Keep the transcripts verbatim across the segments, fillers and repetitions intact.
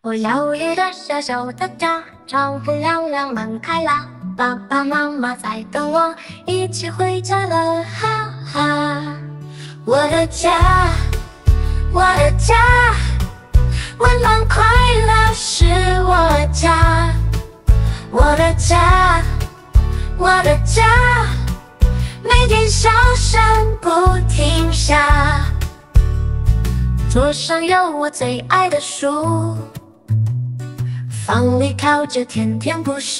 我要一个小小的家，窗户亮亮门开啦，爸爸妈妈在等我，一起回家了，哈哈。我的家，我的家，温暖快乐是我家。我的家，我的家，每天笑声不停下。桌上有我最爱的书，房里靠着甜甜故事，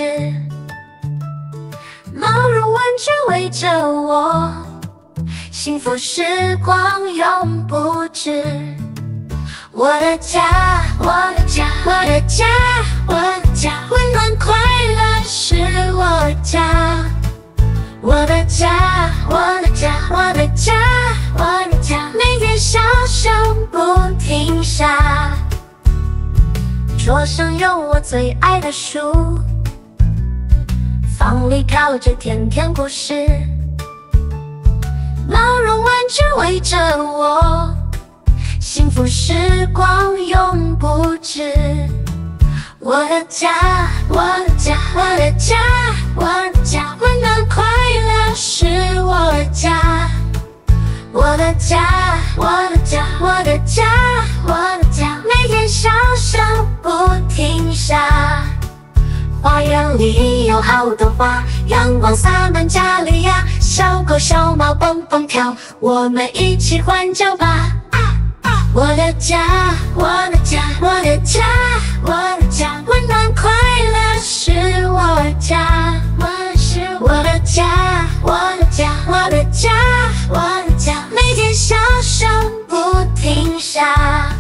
毛绒玩具围着我，幸福时光永不止。我的家，我的家，我的家，我的家，温暖快乐是我家。我的家，我的家，我的家，我的家，每天笑声不停下。桌上有我最爱的书，房里靠着甜甜故事，毛绒玩具围着我，幸福时光永不止。我的家，我的家，我的家，我的家，温暖快乐是我家。我的家，我的家，我的家，我的家，每天笑声不停下。花园里有好多花，阳光洒满家里呀，小狗小猫蹦蹦跳，我们一起欢叫吧。我的家，我的家，我的家，我的家，温暖快乐是我家。我是我的家，我的家，我的家，我的家，每天笑声不停下。